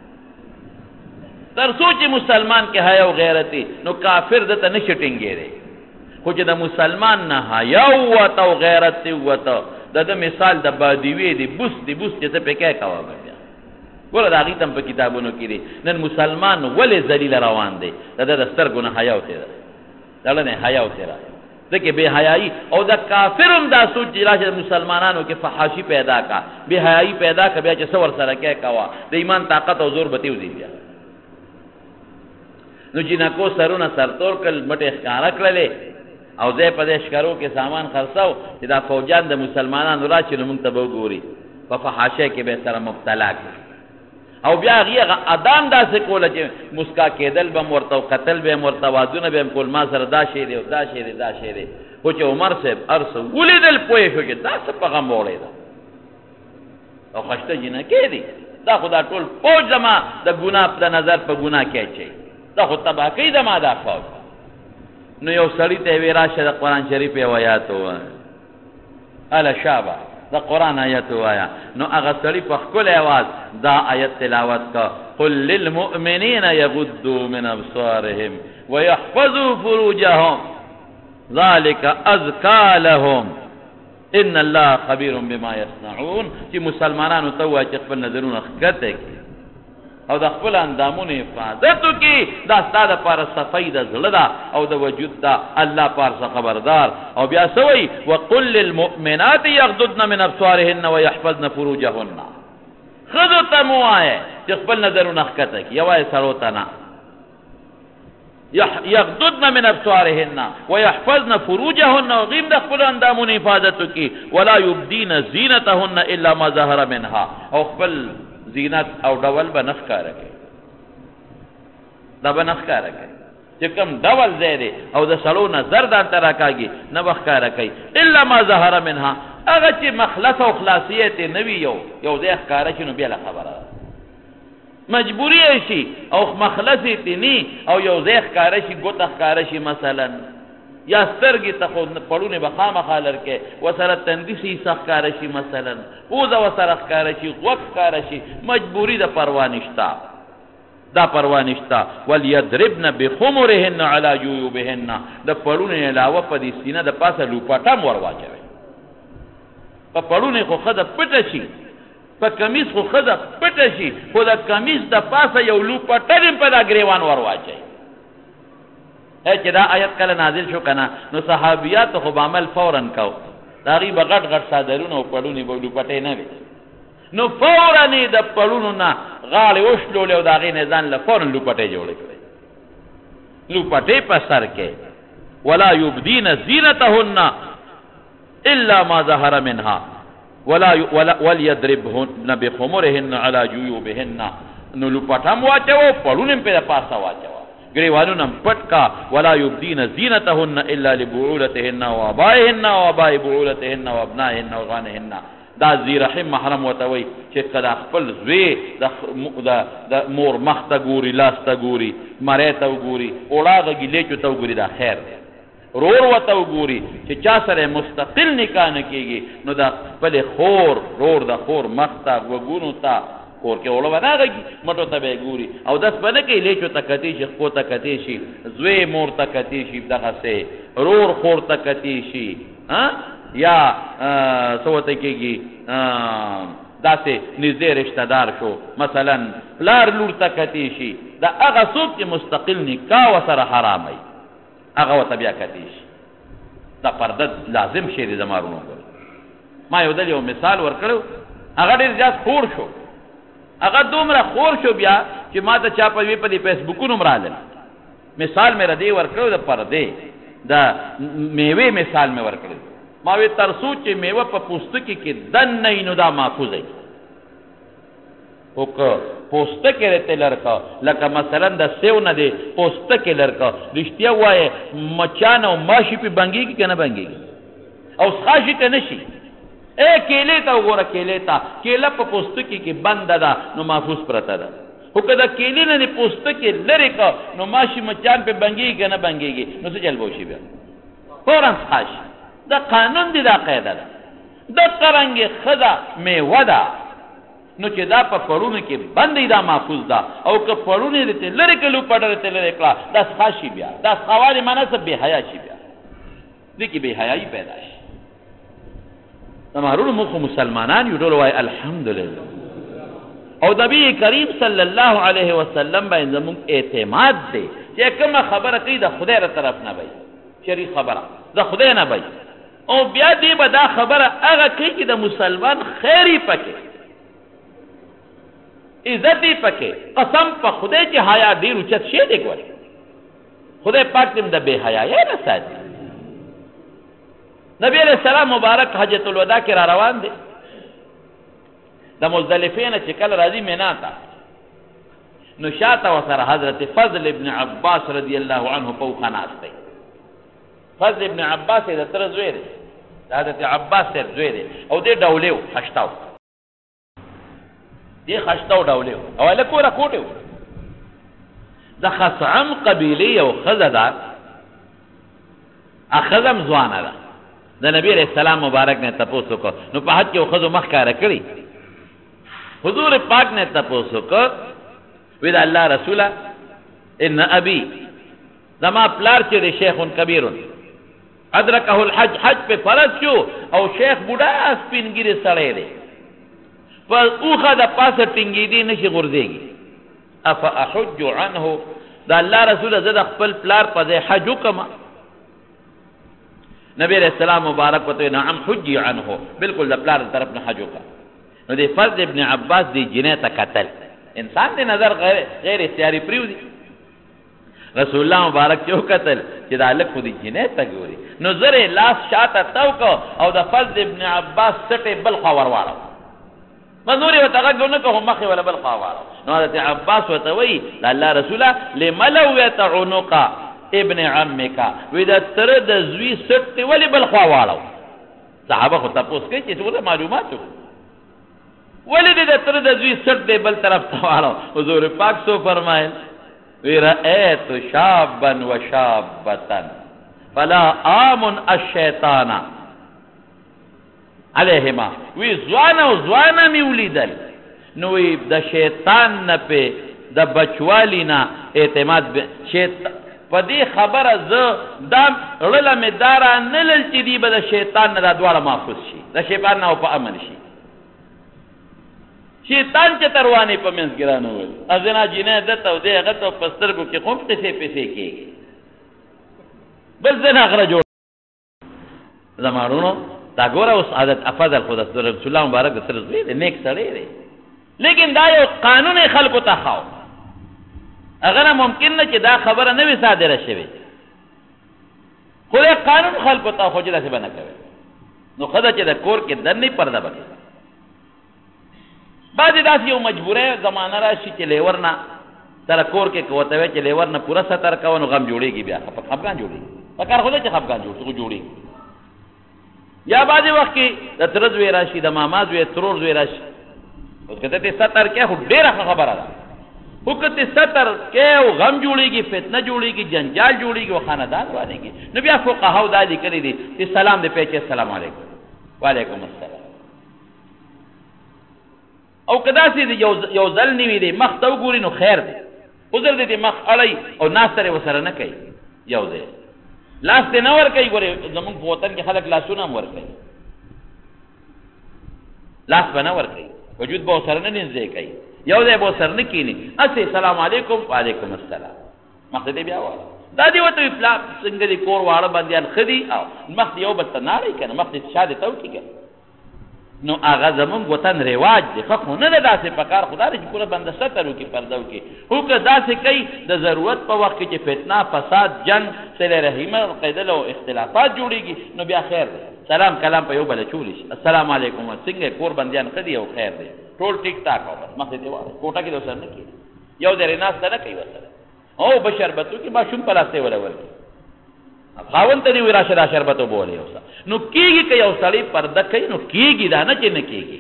تر څو چې مسلمان کې حیا او غیرت نو کافر دته نشي ټینګېدی خو چې د مسلمان نه حیا وته او غیرت وته د د مثال د بادیوی دی بوس دی بوس چې څه پکې کوه بیا ګوره د هغې ته هم په کتابونو کې دی نن مسلمان ولې ذلیله روان دی د ده د سترګو نه حیا وتېره دله نه حیا وتېره ځکه بې حیایي او د کافر هم دا سوچ چې راشه د مسلمانانو کې فحاشي پیدا کا بې حیایي پیدا کا بیا چې څه ورسره کې کوه د ایمان طاقت او زور به تې وځي بیا نو جینکو سرونه سرتور کړل مټې ښکاره کړلې او ځای په دې ښکارو کې سامان خرڅو چې دا فوجان د مسلمانانو راشي نو موږ ته به وګوري په فحاشۍ کې به سره مبتلا کړي او بیا هغې هغه ادام داسې کوله چې مسکا کېدل به م ورته او قتل به م ورته وادونه به م کول ما سره دا شی دی او دا شی دی دا شی دی خو چې عمر صاحب هر څه ولیدل پوه شو چې دا څه په غم وړی ده او خشته جینکې دي دا خو دا ټول فوج زما د ګناه د نظر په ګناه کې اچوي دا خو تباه کوي زما دا فوج نو یو سړي ته یې ویې راشه د قرآن شریف یو آیات ووایه هله شابه دا قرآن آیت ووایا نو هغه سړي په ښکلی اواز دا آیت تلاوت کا قل للمؤمنین یغضوا من ابصارهم ویحفظوا فروجهم ذلك ازکا لهم ان الله خبیر بما یصنعون چې مسلمانانو ته ووایه چې خپل نظرونه ښکته کړي او د خپل اندامونو حفاظت وکړي دا ستا دپاره صفۍ د زړه ده او د وجود ده الله پار څه خبردار او بیا څه وایي وقل للمؤمنات یغضضن من ابصارهن ویحفظن فروجهن ښځو ته مو وایه چې خپل نظرونه ښکته کړي یوایې سړو ته نه یغضضن من ابصارهن ويحفظن فروجهن وغیم د خپل اندامونو حفاظت وکړي ولا یبدین زینتهن الا ما ظهر منها او خپل زینت او ډول به نه ښکاره کوي دا به نه ښکاره کوي چې کوم ډول ځای دی او د سړو نظر ځان ته راکاږي نه به ښکاره کوي الا ما ظهر منها هغه چې مخلص او خلاصیت یې نه وي یو یو ځای ښکاره شي نو بېله خبره ده مجبوري یې شي او مخلص یې تني او یو ځای ښکاره شي ګوته ښکاره شي مثلا یا سترګې ته خو پړونې به خامخا لرکې ورسره تندي شي څه ښکاره شي مثلا پوزه ورسره ښکاره شي غوږ ښکاره شي مجبوري د پروا نشته دا پروا نشته وليضربن بخمرهن على جيوبهن د پړونې علاوه په دې سینه د پاسه لوپټه ور واچوي په پړونې خو ښځه پټه شي په کمیز خو ښځه پټه شي خو د کمیز د پاسه یو لوپټه هم په دا ګریوان ور واچوي چې دا آیت کله نازل شو کنه نو صحابیات خو به عمل فوراً کو د هغې به غټ غټ صادرونه او پړونې به لوپټې نه وي نو فوراً یې د پړونو نه غاړې وشلولې او د هغې نه ځان له فوراً لوپټې جوړې کړې لوپټې په سر کې ولا یبدین زینتهن الا ما ظهر منها ولا وليضربن بخمرهن على جيوبهن نو لوپټه هم واچوه پړونې هم پرې د پاسه واچوه گریوانونه پټ کا ولا یبدین زینتهن الا لبعولتهن وآبائهن وآباء بعولتهن وابنائهن وغانهن دا ذی رحم محرم ورته وایي چې که دا خپل زوی د مور مخ ته ګوري لاس ته ګوري مرۍ ته وګوري اوړه غږي لیچو ته وګوري دا خیر دی رور ورته وګوري چې چا سره مستقل نکاح نه کېږي نو دا خپلې خور رور د خور مخ ته غوږونو ته کور کې اوړه به نه غږي مټو ته به یې ګوري او داس به نه کوي لیچو ته کتی شي خپو ته کتی شي زوی مور ته کتی شي دغسې رور خور ته کتی شي یا څه ورته کېږي داسې نږدې رشته دار شو مثلا پلار لور ته کتی شي دا هغه څوک چې مستقل نکاح ورسره حراموي هغه ورته بیا کتی شي دا پرده لازم شی دی زما ورونو ګورئ ما یو دل یو مثال ورکړو هغه ډېر زیات خور شو هغه دومره خور شو بیا چې ما ته چا په وی په دې فیسبوکونو هم راغلل مثال مې ردې ورکړو د پردې د میوې مثال مې ورکړو ما وی تر څو چې میوه په پوستکي کې دننه وي نو دا محفوظ دی خو که پوستکی رته لرکه لکه مثلا د سیو نه دی پوستکی لرکه رښتیا ووایې مچان او ماشي پې بنګېږي که نه بنګېږي او څښاشي که نه شي ای کیلې ته وګوره کیلې ته کیله په پوستکي کې بنده ده نو محفوظ پرته ده خو که د کیلې نه دې پوستکي لرې که نو ماشي مچان پې بنګېږي که نه بنګېږي نو څه چل به وشي بیا فورا څښاشي دا قانون دی دا قاعده ده دقه رنګې ښځه میوه ده نو چې دا په پړونو کې بندې دا محفوظ ده او که پړونې دې لرې کړلو پډر ته لرې کړه دا څښاشي بیا دا څښوالې معنا څه بې حیا شي بیا دې کې بې حیایي پیدا شي زمارونو موږ خو مسلمانان یو ټول وایي الحمدلله او نبی کریم صلی الله علیه وسلم باندې زموږ اعتماد دی چې کومه خبره کوي د خدای ر طرف نه وي شری خبره د خدای نه وي او بیا دې به دا خبره هغه کوي چې د مسلمان خیری پکې عزت پکې قسم په خدای چې حیا ډیر اوچت شی دی ګوري خدای پاک دې د بے حیايي نه ساتي نبی علیہ السلام مبارک حجۃ الوداع کې را روان دي د مزدلفې نه چې کله راځي مینا ته نو شاته وسره حضرت فضل ابن عباس رضی الله عنه پوخ ناست دی فضل ابن عباس د تر زوی دی حضرت عباس سره زوی دی او دې ډولېو خشتاو دې خشتاو ډولېو او له کوره کوټو د خصعم قبیله او خزدا اخزم ځوانه ده د نبی علیہ السلام مبارک نے تپوسو کو نو په حج کې خزو مخ کار کړی حضور پاک نے تپوسو کو وی دا الله رسوله ان ابي زما پلار چې شیخ کبیر ادرکه الحج حج په فرض شو او شیخ بوډا سپینګری سړی دی پر اوخه د پاسه ټینګې دی نشي غورځېږي اف احج عنه دا الله رسول زه د خپل پلار په ځای حج وکم نبی علیہ السلام مبارک وته نعم حجی عنه بالکل د پلار طرف نه حج وکړه نو د فرض ابن عباس دی جنې ته قتل انسان دی نظر غیر غیر اختیاري پریو دی رسول الله مبارک یو قتل چې دا لک دی جنې ته ګوري نو زره لاس شاته توکو او د فرض ابن عباس سټه بل خور واړو منظور وته غږونه کوم مخه ولا بل خور نو حضرت عباس وته وی الله رسوله لملو يتعنقا ابن عمک وی دا تر د زوی سټ ولی بل خوا واړو صحابه خو تاسو کې چې ټول معلومات ولی د تر د زوی سټ دی بل طرف ته واړو حضور پاک سو فرمایل وی رأیت شابا و شابتا فلا آمن الشیطان علیهما وی زوانا و زوانا می ولیدل نو وی د شیطان نه په د بچوالی نه اعتماد شیطان په دې خبره زه دا رله مې داره نه لل چې دی به د شیطان نه دا دواړه محفوظ شي د شیطان نه په امن شي شیطان چې تروانې په منځ کې رانول ازنا جنې دته او دې هغه ته په سترګو کې خوم پسې پسې کېږي بل زنا غره جوړ زمانونو دا ګوره اوس عادت افضل خو د رسول الله مبارک سره زوی دی نیک سړی دی لیکن دا یو قانون خلکو ته خاو اگر ممکن نه چې دا خبره نه وي صادره شوې خو دا قانون خلکو ته خو جلا څه بنه کوي نو خدا چې د کور کې دنه پرده بکې بعضې داسې یو مجبوره زمانه راشي چې لیور نه سره کور کې کوته وی چې لیور نه پوره ستر کوه نو غم جوړېږي بیا خفګان جوړېږي په کار خو دی چې خفګان جوړ خو جوړېږي یا بعضې وخت کې د تره زوی راشي د ماما زوی ترور زوی راشي اوس که ته دې ستر کې خو ډېره ښه خبره ده خو که ته ستر کې او غم جوړېږي فتنه جوړېږي جنجال جوړېږي او خاندان والېږي نو بیا فقهاو دا لیکلي دي چې سلام دې پیچې السلام علیکم وعلیکم السلام او که داسې یو ځل نه وي دی مخ ته وګوري نو خیر دی عذر دې مخ اړی او ناس سره ورسره نه کوي یو ځای لاس دې نه ورکوي ګورې زمونږ په وطن کې خلک لاسونه هم ورکوي لاس به نه ورکوي وجود به ورسره نه نږدې کوي یو ځای به ورسره نه کښېني هسې سلام علیکم وعلیکم السلام مخ ته دې بیا وایه دا دې ورته وي پلار څنګه دې کور واړه بندیان ښه دي او مخ دې یو بل ته ناړئ که نه مخ دې شا دې ته وکړي که نو هغه زمونږ وطن رواج دی ښه خو نه ده داسې په کار خو دا دی چې پوره بنده ستر وکړي پرده وکړي خو که داسې کوي د ضرورت په وخت کې چې فتنه فساد جنګ صله رحیمه قیدل او اختلافات جوړېږي نو بیا خیر دی سلام کلام په یو بله چولی شي السلام علیکم څنګه کور بندیان ښه دي او خیر دی ټول ټیک ټاک او بس مخې ته وایي کوټه کې د ورسره نه کېږي یو درې ناسته نه کوي ورسره او به شربت وکړي ماشوم په لاس ته یې وله ورکړي خاوند ته دې وایي راشه دا شربت وبولې یو څه نو کېږي که یو سړی پرده کوي نو کېږي دا نه چې نه کېږي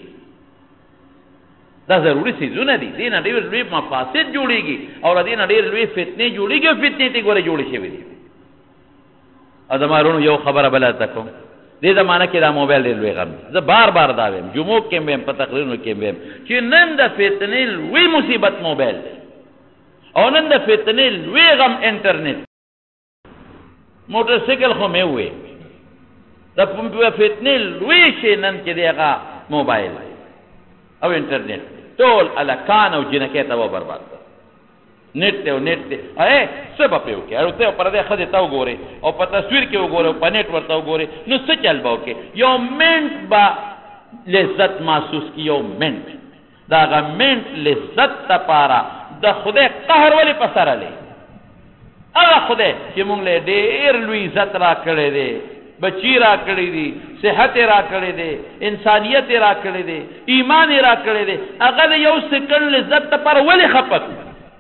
دا ضروري څیزونه دي دې نه ډېر لوی مفاسد جوړېږي او له دې نه ډېر لوی فتنې جوړېږي او فتنې ته ګورې جوړې شوي دي او زما وروڼو یو خبره بله درته کوم دې زمانه کې دا موبایل ډېر لوی غم دی زه بار بار دا ویم جمعو کې هم ویم په تقریرونو کې هم ویم چې نن د فتنې لوی مصیبت موبایل دی او نن د فتنې لوی غم انټرنیټ موټر سایکل خو مې ووې د فتنې لوی شی نن چې دی هغه موبایل او انټرنیټ ټول هلکان او جنکۍ ته وبرباد کړ نیټ دی او نیټ دی ای څه به پرې وکړې الوتی او پردی ښځې ته وګورې او په تصویر کې وګورې او په نیټ ورته وګورې نو څه چل به وکړې یو منټ به لذت محسوس کړي یو منټ د هغه منټ لذت دپاره د خدای قهر ولې په سره دی هغه خدای چې مونږ له ډېر لوی عزت را کړی دی بچی را کړی دي صحت را کړی دی انسانیت را کړی دی ایمان را کړی دی هغه د یو سکنډ لذت دپاره ولې خفه کړو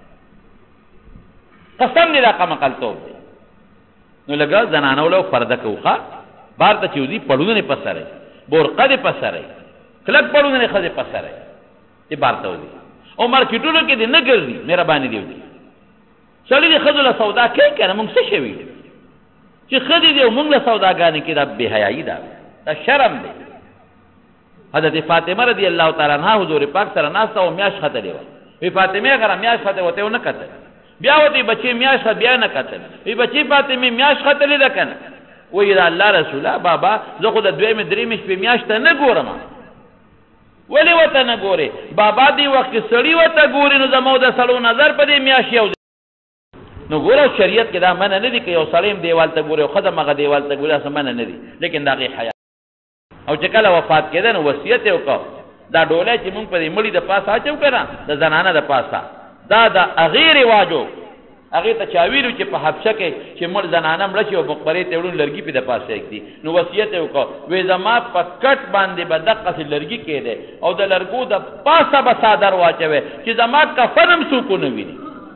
قسم دې دا قمقلتوب دی نو لږه زنانو له پرده کوو ښه بار ته چې وځي پړونه یې په سره بورقه دې په سره کلک پړونه یې ښځې په سره چې بار ته وځي او مارکېټونو کې دې نه ګرځي مهرباني دې وکړي سړي دې ښځو له سودا کوي که نه مونږ څه شوي چې ښځې دې او مونږ له سوداګانې کې دا بې حیایي ده دا شرم دی حضرت فاطمه رضی الله تعالی عنها حضور پاک سره ناسته او میاشت ختلې وه وی فاطمې هغه میاشت ختې ورته ونه کتل بیا ورته بچې میاشت بیا نه کتل وی بچې فاطمې میاشت ختلې ده که نه وایي دا الله رسوله بابا زه خو د دویمې درېیمې شپې میاشت ته نه ګورم ولې ورته نه ګورې بابا دې وخت کې سړي ورته ګوري نو زما د سړو نظر په دې میاشت یو نو ګوره شریعت کې دا منع نه دي که یو سړی هم دیوال ته ګوري او ښځه هم هغه دیوال ته ګوري هسې منع نه دي لیکن د هغې حیا او چې کله وفات کېده نو وصیت یې وکړ دا ډولی چې مونږ په دې مړي د پاسه اچو که نه د زنانه د پاسه دا د هغې رواج و هغې ته چا ویلو چې په حبشه کې چې مړ زنانه مړه شي او مقبرې ته وړون لرګي پې د پاسه ایږدي نو وصیت یې وکړ وی زما په کټ باندې به دقسې لرګي کېدی او د لرګو د پاسه به څادر واچوی چې زما کفن هم څوک ونه ویني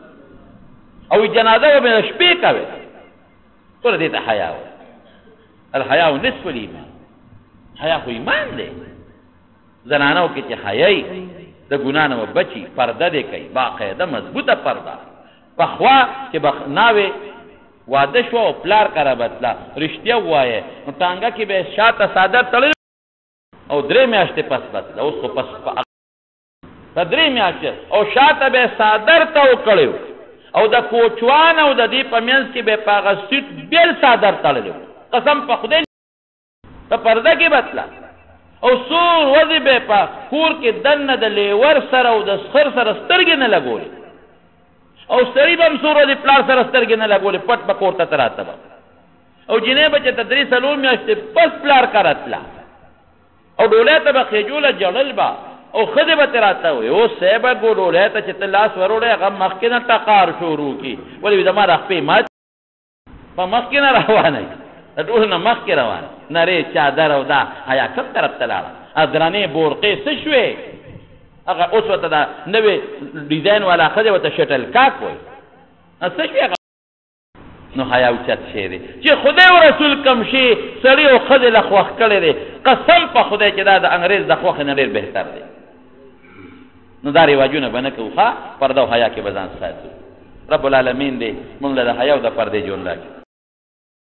او جنازه به د شپې کوي ټوله دې ته حیا و الحیا نصف الایمان حیا خو ایمان دی زنانو کې چې حیایي د ګناه نه بچي پرده دې کوي باقاعده مضبوطه پرده پخوا چې به ناوې واده شوه او پلار کره بتله رښتیا ووایه نو ټانګه کې به شاته څادر تړلی او درې میاشتې پس بتله اوس خو پس په درې میاشتې او شاته به څادر تاو کړی او د کوچوان او د دې په منځ کې به په هغه سیټ بېل څادر تړلی قسم په خدای په پرده کې بتله او څو ورځې به په کور کې دننه د لیور سره او د سخر سره سترګې نه لګولې او سړي به هم څو ورځې پلار سره سترګې نه لګولې پټ به کور ته ته راته به او جینۍ به چې ته درې څلور میاشتې پس پلار کره تله او ډولۍ ته به خېجوله جړل به او ښځې به ترې راته وایي اوس صاحبه ګو ډولۍ ته چې ته لاس وروړی هغه مخکې نه ټقار شروع کړي ولې زما رخپې مات په مخکې نه روانه وي د ټولو نه مخکې روانه نرې چادر او دا حیا کوم طرف ته لاړه درنې بورقې څه شوې هغه اوس ورته دا نوې ډیزاین والا ښځې ورته شټل کاک وایي څه شوې هغه نو حیا اوچت شی دی چې خدای او رسول کم شي سړي او ښځې له خوښ کړی دی قسم په خدای چې دا د انګریز د خوښې نه ډېر بهتر دی نو دا رواجونه به نه کوو ښه پرده او حیا کې به ځان ساتو رب العالمین دی مونږ له د حیا او د پردې ژوند راکړي